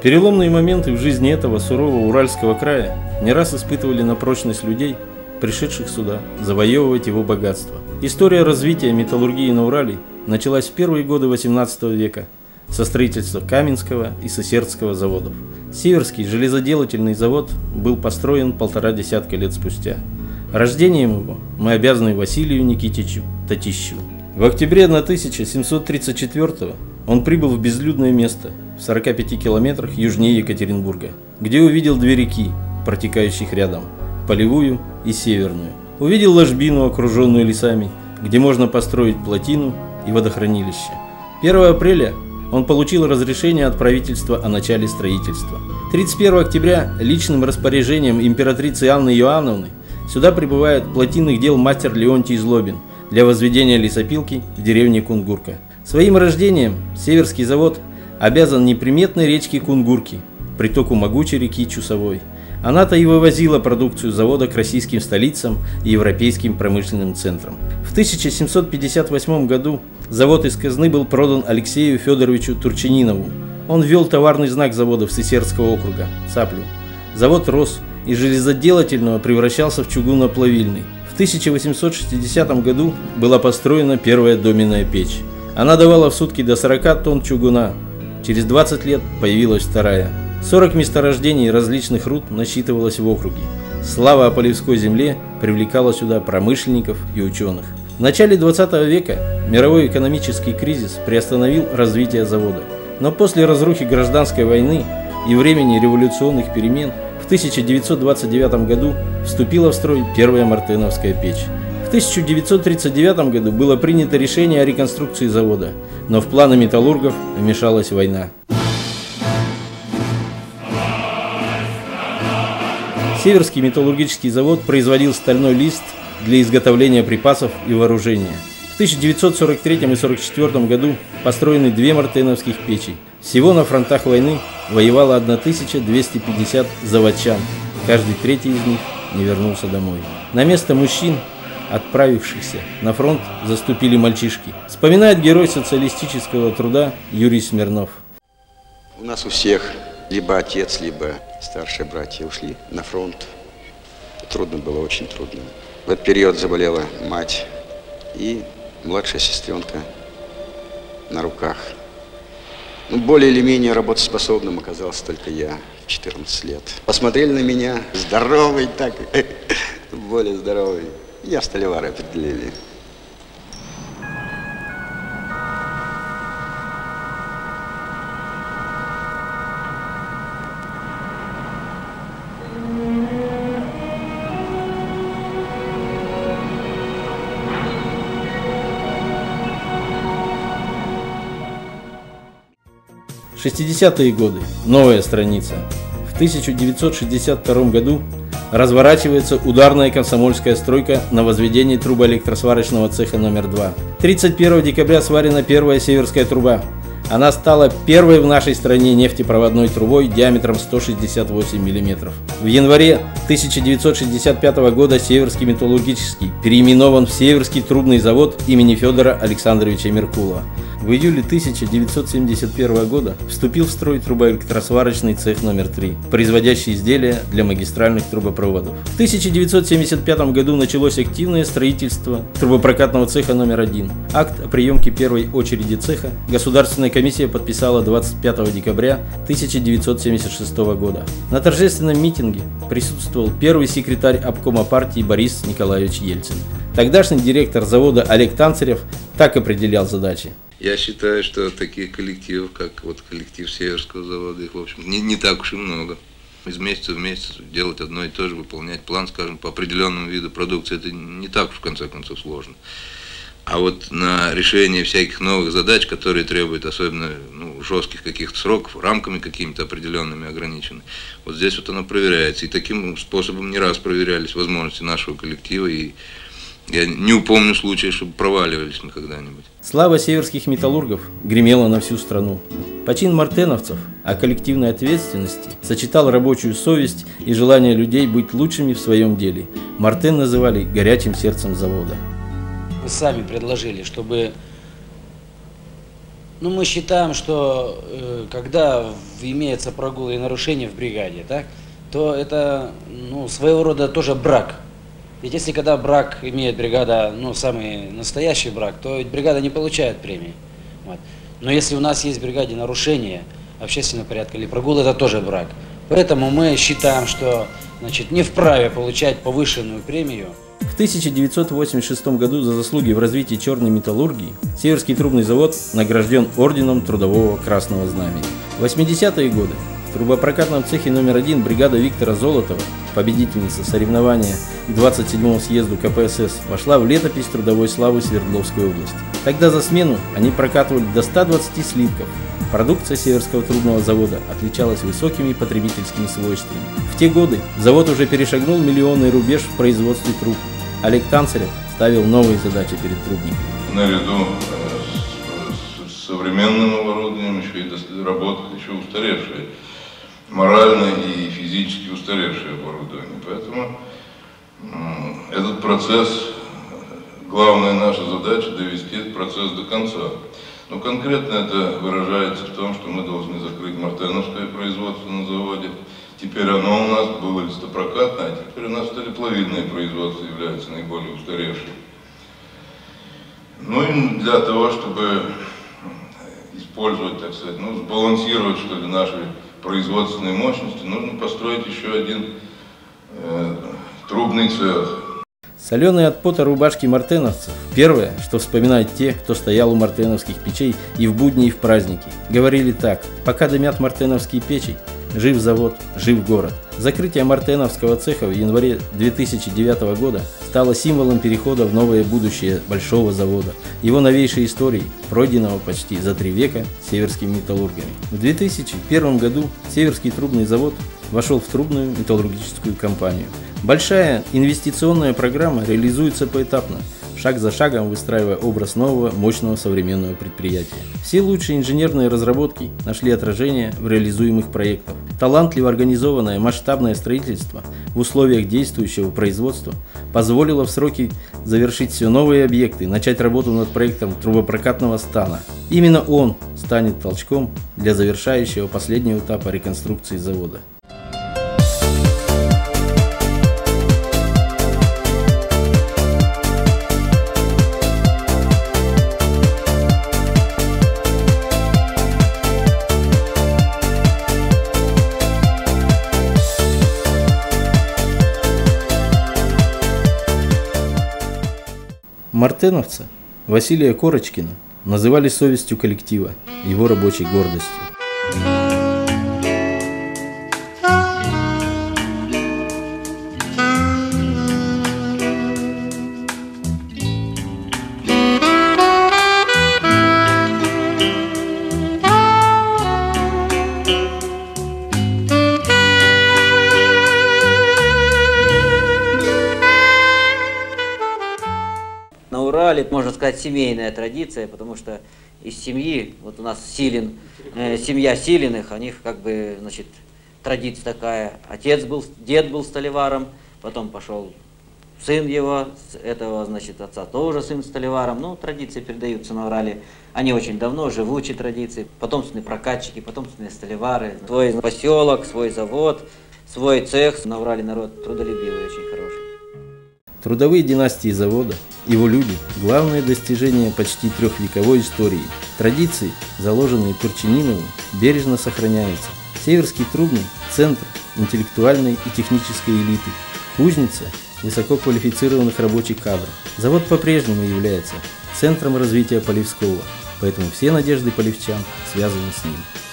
Переломные моменты в жизни этого сурового Уральского края не раз испытывали на прочность людей, пришедших сюда завоевывать его богатство. История развития металлургии на Урале началась в первые годы XVIII века со строительства Каменского и Сысертского заводов. Северский железоделательный завод был построен 1,5 десятка лет спустя. Рождением его мы обязаны Василию Никитичу Татищеву. В октябре 1734 он прибыл в безлюдное место в 45 километрах южнее Екатеринбурга, где увидел две реки, протекающих рядом, Полевую и Северную. Увидел ложбину, окруженную лесами, где можно построить плотину и водохранилище. 1 апреля он получил разрешение от правительства о начале строительства. 31 октября личным распоряжением императрицы Анны Иоанновны сюда прибывает плотинных дел мастер Леонтий Злобин для возведения лесопилки в деревне Кунгурка. Своим рождением Северский завод обязан неприметной речке Кунгурки, притоку могучей реки Чусовой. Она-то и вывозила продукцию завода к российским столицам и европейским промышленным центрам. В 1758 году завод из казны был продан Алексею Федоровичу Турчининову. Он ввел товарный знак заводов Сысертского округа – цаплю. Завод рос, из железоделательного превращался в чугуноплавильный. В 1860 году была построена первая доменная печь. Она давала в сутки до 40 тонн чугуна. Через 20 лет появилась вторая. 40 месторождений различных руд насчитывалось в округе. Слава о Полевской земле привлекала сюда промышленников и ученых. В начале 20 века мировой экономический кризис приостановил развитие завода. Но после разрухи гражданской войны и времени революционных перемен в 1929 году вступила в строй первая мартеновская печь. В 1939 году было принято решение о реконструкции завода, но в планы металлургов вмешалась война. Северский металлургический завод производил стальной лист для изготовления припасов и вооружения. В 1943 и 1944 году построены 2 мартеновских печи. Всего на фронтах войны воевало 1250 заводчан. Каждый третий из них не вернулся домой. На место мужчин, отправившихся на фронт, заступили мальчишки. Вспоминает герой социалистического труда Юрий Смирнов. У нас у всех либо отец, либо старшие братья ушли на фронт. Трудно было, очень трудно. В этот период заболела мать и младшая сестренка на руках. Ну, более или менее работоспособным оказался только я, 14 лет. Посмотрели на меня, здоровый так, более здоровый. Я в столевары определили. В 60-е годы. Новая страница. В 1962 году разворачивается ударная комсомольская стройка на возведении трубоэлектросварочного цеха номер 2. 31 декабря сварена первая северская труба. Она стала первой в нашей стране нефтепроводной трубой диаметром 168 мм. В январе 1965 года Северский металлургический переименован в Северский трубный завод имени Федора Александровича Меркулова. В июле 1971 года вступил в строй трубоэлектросварочный цех номер 3, производящий изделия для магистральных трубопроводов. В 1975 году началось активное строительство трубопрокатного цеха номер 1. Акт о приемке первой очереди цеха Государственная комиссия подписала 25 декабря 1976 года. На торжественном митинге присутствовал первый секретарь обкома партии Борис Николаевич Ельцин. Тогдашний директор завода Олег Танцарев так определял задачи. Я считаю, что таких коллективов, как вот коллектив Северского завода, их, в общем, не так уж и много. Из месяца в месяц делать одно и то же, выполнять план, скажем, по определенному виду продукции, это не так уж, в конце концов, сложно. А вот на решение всяких новых задач, которые требуют особенно жестких каких-то сроков, рамками какими-то определенными ограничены, вот здесь вот оно проверяется. И таким способом не раз проверялись возможности нашего коллектива, и я не упомню случая, чтобы проваливались мы когда-нибудь. Слава северских металлургов гремела на всю страну. Почин мартеновцев о коллективной ответственности сочетал рабочую совесть и желание людей быть лучшими в своем деле. Мартен называли горячим сердцем завода. Вы сами предложили, чтобы Ну, мы считаем, что когда имеется прогул и нарушение в бригаде, так, то это своего рода тоже брак. Ведь если когда брак имеет бригада, самый настоящий брак, то ведь бригада не получает премии. Вот. Но если у нас есть в бригаде нарушение общественного порядка или прогул, это тоже брак. Поэтому мы считаем, что не вправе получать повышенную премию. В 1986 году за заслуги в развитии черной металлургии Северский трубный завод награжден орденом Трудового Красного Знамени. В 80-е годы в трубопрокатном цехе номер 1 бригада Виктора Золотова, победительница соревнования к 27-му съезду КПСС, вошла в летопись трудовой славы Свердловской области. Тогда за смену они прокатывали до 120 слитков. Продукция Северского трубного завода отличалась высокими потребительскими свойствами. В те годы завод уже перешагнул миллионный рубеж в производстве труб. Олег Танцарев ставил новые задачи перед трубниками. Наряду с современным оборудованием еще и работает еще устаревшее, морально и физически устаревшее оборудование. Поэтому этот процесс, главная наша задача довести этот процесс до конца. Но конкретно это выражается в том, что мы должны закрыть мартеновское производство на заводе. Теперь оно у нас было листопрокатное, а теперь у нас сталеплавильное производство является наиболее устаревшим. Ну и для того, чтобы использовать, так сказать, сбалансировать, что ли, наши производственные мощности, нужно построить еще один трубный цех. Соленые от пота рубашки мартеновцев – первое, что вспоминают те, кто стоял у мартеновских печей и в будни, и в праздники. Говорили так: пока дымят мартеновские печи, жив завод, жив город. Закрытие мартеновского цеха в январе 2009 года стало символом перехода в новое будущее большого завода, его новейшей истории, пройденного почти за 3 века северскими металлургами. В 2001 году Северский трубный завод вошел в трубную металлургическую компанию. Большая инвестиционная программа реализуется поэтапно, шаг за шагом выстраивая образ нового, мощного современного предприятия. Все лучшие инженерные разработки нашли отражение в реализуемых проектах. Талантливо организованное масштабное строительство в условиях действующего производства позволило в сроки завершить все новые объекты, начать работу над проектом трубопрокатного стана. Именно он станет толчком для завершающего последнего этапа реконструкции завода. Мартеновца Василия Корочкина называли совестью коллектива, его рабочей гордостью. На Урале, можно сказать, семейная традиция, потому что из семьи, вот у нас Силин, семья Силиных, у них традиция такая. Дед был столеваром, потом пошел сын его, этого, отца тоже сын столеваром. Ну, традиции передаются на Урале, они очень давно, живучие традиции, потомственные прокатчики, потомственные столевары. Свой поселок, свой завод, свой цех. На Урале народ трудолюбивый, очень хороший. Трудовые династии завода, его люди – главное достижение почти трехвековой истории. Традиции, заложенные Турчининовым, бережно сохраняются. Северский трубный – центр интеллектуальной и технической элиты, кузница высококвалифицированных рабочих кадров. Завод по-прежнему является центром развития Полевского, поэтому все надежды полевчан связаны с ним.